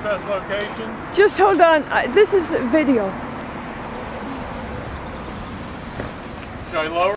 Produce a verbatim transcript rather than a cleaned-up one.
manifest location. Just hold on. I, this is video. Should I lower?